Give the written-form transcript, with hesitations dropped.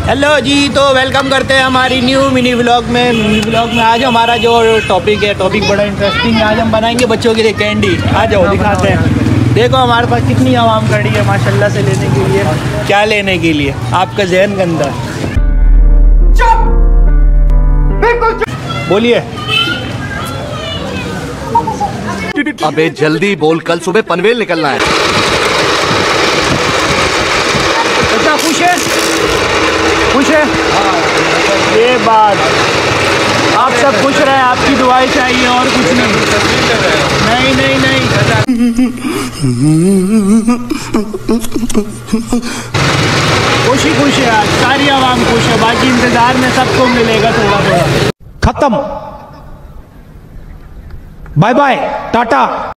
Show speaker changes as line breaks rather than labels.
Hello जी, तो welcome करते हैं हमारी न्यू मिनी व्लॉग में। आज हमारा जो टॉपिक बड़ा इंटरेस्टिंग है। आज हम बनाएंगे बच्चों के लिए कैंडी। आ जाओ दिखाते हैं। देखो हमारे पास कितनी आवाम खड़ी है माशाल्लाह से लेने के लिए। क्या लेने के लिए? आपका जहन गंदा। बोलिए।
अबे जल्दी बोल, कल सुबह पनवेल निकलना है।
बच्चा खुश है? खुश है? ये बात, आप सब खुश रहे, आपकी दुआएं चाहिए और कुछ नहीं। नहीं खुश ही खुश है। आज सारी आवाम खुश है, बाकी इंतजार में सबको मिलेगा थोड़ा थोड़ा। खत्म, बाय बाय, टाटा।